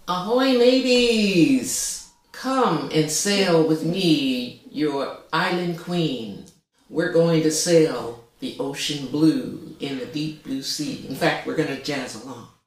Ahoy, mateys! Come and sail with me, your island queen. We're going to sail the ocean blue in the deep blue sea. In fact, we're going to jazz along.